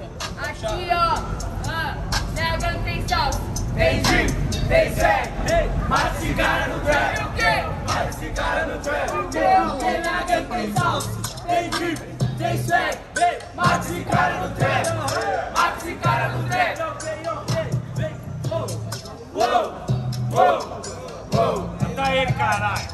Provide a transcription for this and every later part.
Aqui, ó. Minha gangue tem salsa. Tem drip, tem swag, mata esse cara no trap. O quê? Mata esse cara no trap. O quê? Minha gangue tem salsa. Tem drip, tem swag, mata esse cara no trap. Mata esse cara no trap. Tá ele, caralho.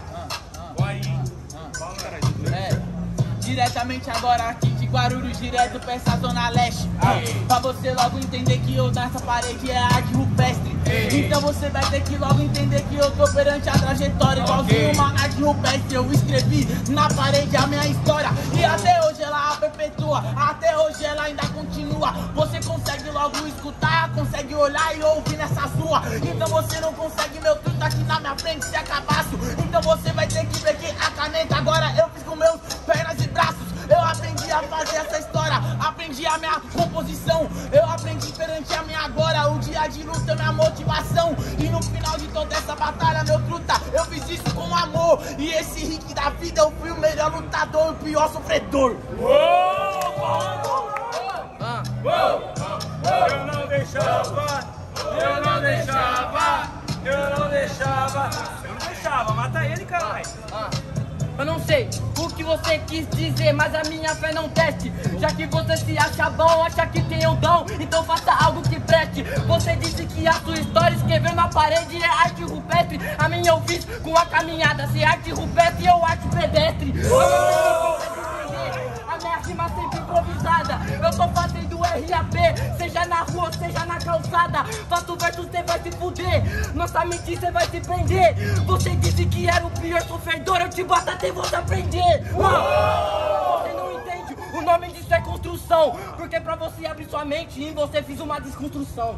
Diretamente agora aqui de Guarulhos, direto pra essa zona leste. Pra você logo entender que eu nessa parede é arte rupestre. Então você vai ter que logo entender que eu tô perante a trajetória. Igualzinho uma arte rupestre, eu escrevi na parede a minha história. E até hoje ela a perpetua, até hoje ela ainda continua. Você consegue logo escutar, consegue olhar e ouvir nessa sua. Então você não consegue, meu truta aqui na minha frente, se é cabaço. Então você vai ter que ver que a caneta agora eu fiz com meus pernas e braços. Eu aprendi a fazer essa história, aprendi a minha composição. Eu aprendi perante a minha agora, o dia de luta é minha motivação. E no final de toda essa batalha, meu truta, eu fiz isso com amor. E esse Rick da vida, eu fui o melhor lutador e o pior sofredor. Eu não deixava, eu não deixava, eu não deixava. Eu não deixava, mata ele, caralho. Eu não sei o que você quis dizer, mas a minha fé não teste. Já que você se acha bom, acha que tem o dom, então faça algo que preste. Você disse que a sua história escreveu na parede é arte rupestre. A minha eu fiz com a caminhada, se arte rupestre eu arte pedestre. A minha rima sempre improvisada, eu tô fazendo RAP, seja na rua ou seja na calçada. Faço verso, cê vai se fuder, nossa mente cê vai se prender. Você disse que era o pior sofredor, eu te boto até você aprender. Você não entende, o nome disso é construção, porque pra você abrir sua mente, em você fiz uma desconstrução.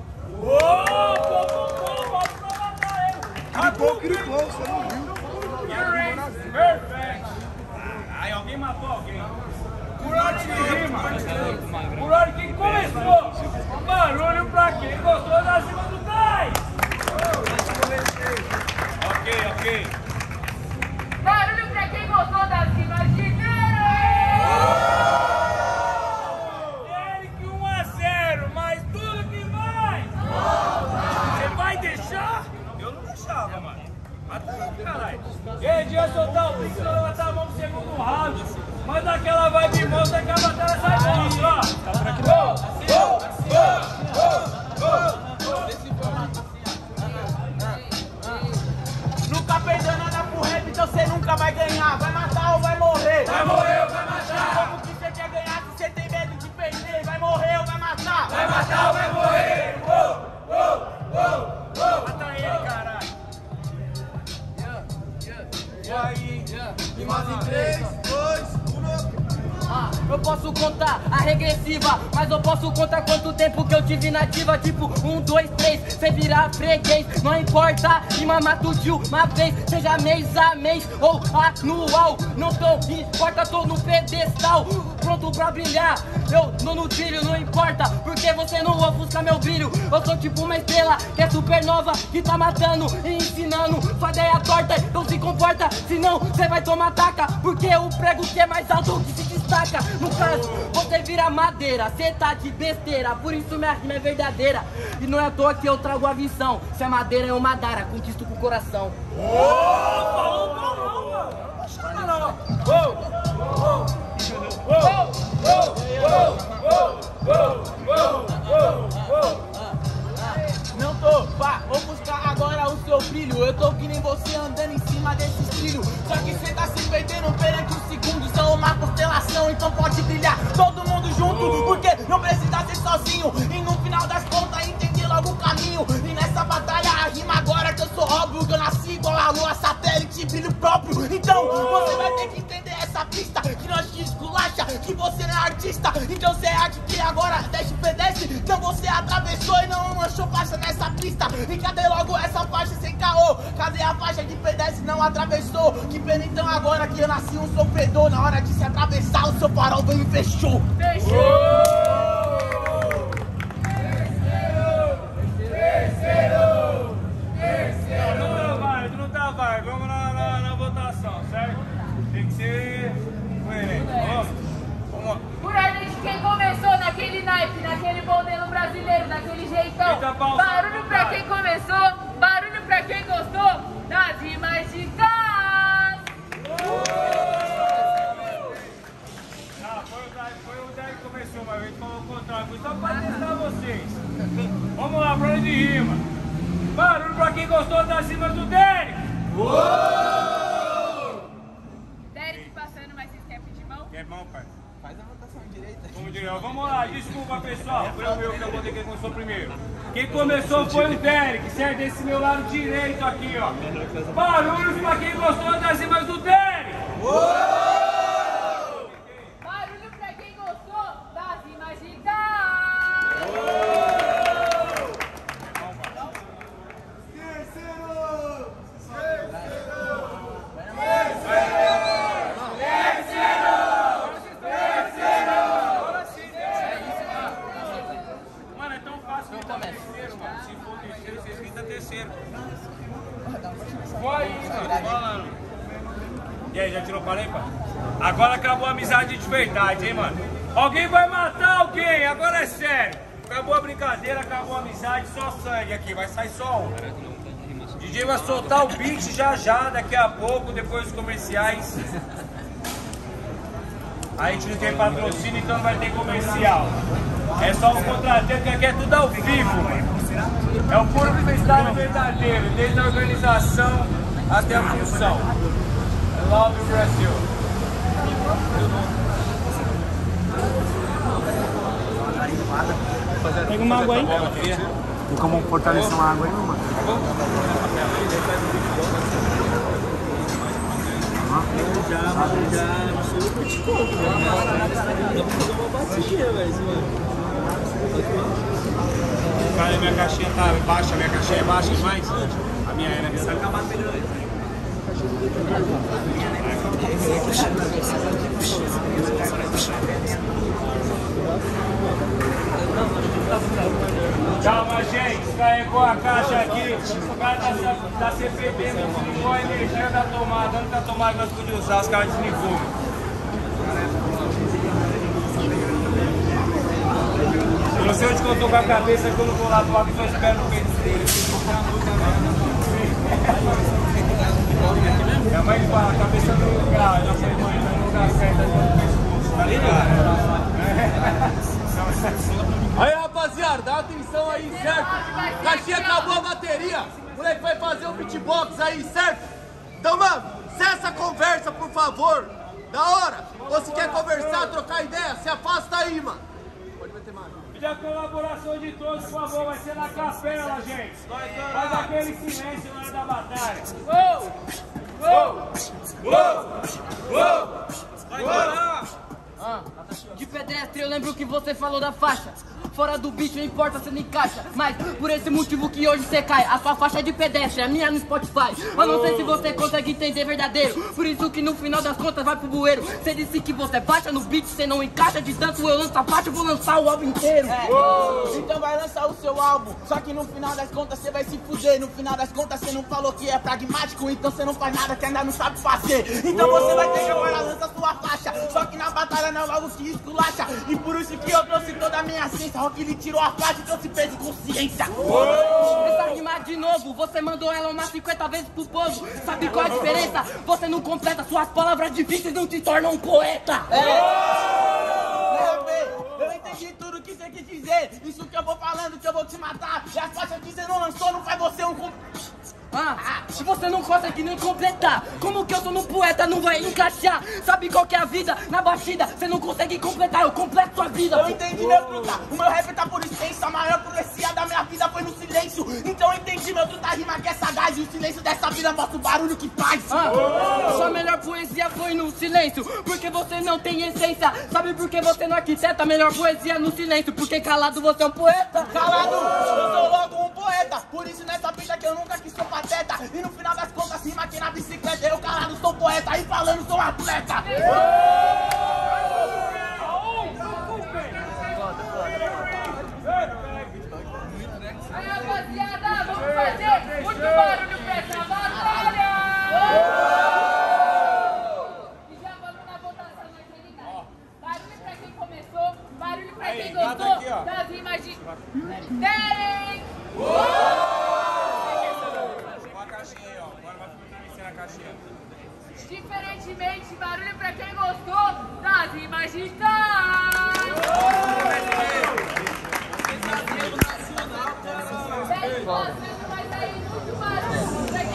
Gripou, você não viu? Perfect. Aí alguém matou alguém. Por ordem de rima. Por ordem que começou. Um barulho pra quem gostou da cima do 10. Ok. Barulho pra quem gostou da cima de Ele que 1-0, mas tudo que vai. Você vai deixar? Eu não deixava, mano. Mata ele, caralho. Ei, dia soltar o pique, não levantar a mão no segundo round. Manda aquela vibe monstro que a batalha sai monstro, ó. Nunca perdeu nada pro rap, então você nunca vai ganhar. Vai matar ou vai morrer? Vai morrer ou vai matar? Como que você quer ganhar se você tem medo de perder? Vai morrer ou vai matar? Vai matar ou vai morrer? Mata ele, caralho. E aí? Rimas em 3, 2, 1. Eu posso contar a regressiva, mas eu posso contar quanto tempo que eu tive nativa. Tipo 1, 2, 3, cê virar freguês. Não importa, rima mato de uma vez, seja mês a mês ou anual. Não tô, importa, tô no pedestal, pronto pra brilhar. Eu não no trilho, não importa, porque você não ofusca meu brilho. Eu sou tipo uma estrela que é supernova, que tá matando e ensinando sua ideia torta. Então se comporta, senão cê vai tomar taca, porque eu prego que é mais alto que se destaca. No caso, você vira madeira, cê tá de besteira, por isso minha rima é verdadeira. E não é à toa que eu trago a visão, se a madeira é uma dara, conquisto com o coração. Não tô, pá, vou buscar agora o seu brilho. Eu tô que nem você andando em cima desse trilho. Só que cê tá se perdendo perante os segundos. São uma constelação, então pode brilhar todo mundo junto, porque não precisa ser sozinho. E no final das contas entender logo o caminho. E nessa batalha a rima agora que eu sou óbvio, que eu nasci igual a lua, satélite, brilho próprio. Então você vai ter que entender essa pista, que nós te esculacha, que você não é artista. Então você é arte que agora desce pedestre. Então você atravessou e não manchou faixa nessa pista. E cadê logo essa faixa sem caô? Cadê a faixa de pedestre não atravessou? Que pena então agora que eu nasci um sofredor. Na hora de se atravessar o seu farol veio e fechou. Não tá vai. Vamos na votação, certo? Tem que ser coerente. Vamos lá. Por ordem de quem começou naquele naipe, naquele começou, mas a gente falou o contrário, foi só pra testar vocês. Vamos lá, prova de rima. Barulho pra quem gostou das rimas do Derek. Derek passando, mas vocês querem pedir mão? Quer mão, pai? Faz a votação direita. Vamos lá, desculpa pessoal, foi o meu que eu vou ter que começou primeiro. Quem começou foi o Derek, certo? Desse meu lado direito aqui, ó. Barulhos pra quem gostou das rimas do Derek! Barulho pra quem gostou das rimas de Dá! Mano, é tão fácil que tá terceiro, mano. Se for terceiro, vocês gritam terceiro. Foi aí, mano. Falando. E aí, já tirou palha, pai? Agora acabou a amizade de verdade, hein, mano? Alguém vai matar alguém, agora é sério. Acabou a brincadeira, acabou a amizade, só sangue aqui, vai sair só um. DJ vai soltar o beat já, daqui a pouco, depois dos comerciais. A gente não tem patrocínio, então não vai ter comercial. É só um contratempo, que aqui é tudo ao vivo. É o puro freestyle verdadeiro, desde a organização até a função. I love you, Brasil. Pega uma água aí. Tem como fortalecer uma água aí, mano? Cara, minha caixinha tá baixa, minha caixinha é baixa demais. A minha era essa. Calma, gente, descarregou a caixa aqui. O cara da CPB não desligou a energia da tomada. Onde tá a tomada que nós podíamos usar? Os caras desligou. Eu não sei onde que eu tô com a cabeça, que eu não vou lá do lado e só espero no peito dele. Minha mãe fala, a cabeça do grau, eu já falei, mãe, no lugar certo, no pescoço, tá ligado? Aí, rapaziada, dá atenção aí, certo? Caixinha acabou a bateria. O moleque vai fazer o beatbox aí, certo? Então, mano, cessa a conversa, por favor. Da hora. Ou se quer conversar, trocar ideia, se afasta aí, mano. Pode meter mais. Pedir a colaboração de todos, por favor, vai ser na capela, gente. Faz aquele silêncio na hora da batalha. Vai parar! De pedestre eu lembro que você falou da faixa. Fora do bicho não importa se não encaixa. Mas por esse motivo que hoje você cai. A sua faixa é de pedestre, a minha no Spotify. Eu não sei se você consegue entender verdadeiro. Por isso que no final das contas vai pro bueiro. Você disse que você baixa no beat, você não encaixa. De tanto eu lanço a faixa, eu vou lançar o álbum inteiro. Então vai lançar o seu álbum. Só que no final das contas você vai se fuder. No final das contas você não falou que é pragmático. Então você não faz nada que ainda não sabe fazer. Então você vai ter que agora lançar sua faixa. Só que na batalha não é logo que esculacha. E por isso que eu trouxe toda a minha ciência. Rock ele tirou a faixa e trouxe peso e consciência. Essa rima de novo, você mandou ela umas 50 vezes pro povo. Sabe qual é a diferença? Você não completa, suas palavras difíceis não te tornam um poeta. Eu entendi tudo que você quis dizer. Isso que eu vou falando, que eu vou te matar. E as faixas que você não lançou não faz você um... Se você não consegue nem completar, como que eu sou um poeta, não vai encaixar? Sabe qual que é a vida? Na batida, você não consegue completar, eu completo sua vida. Eu entendi, meu truta, o meu rap tá por essência. A maior profecia da minha vida foi no silêncio. Então eu entendi, meu truta, a rima que é sagaz. E o silêncio dessa vida mostra o barulho que faz. Sua melhor poesia foi no silêncio, porque você não tem essência. Sabe por que você não arquiteta? A melhor poesia no silêncio, porque calado você é um poeta. Calado, eu sou logo um poeta. Por isso nessa vida que eu nunca quis ser pateta. E no final das contas, rima aqui na bicicleta. Eu calado sou poeta e falando sou atleta. Aí, rapaziada, vamos fazer muito barulho pra essa batalha! E já vamos na votação na agilidade. Barulho pra quem começou, barulho pra quem gostou das rimas de Derek! Diferentemente, barulho pra quem gostou das rimas de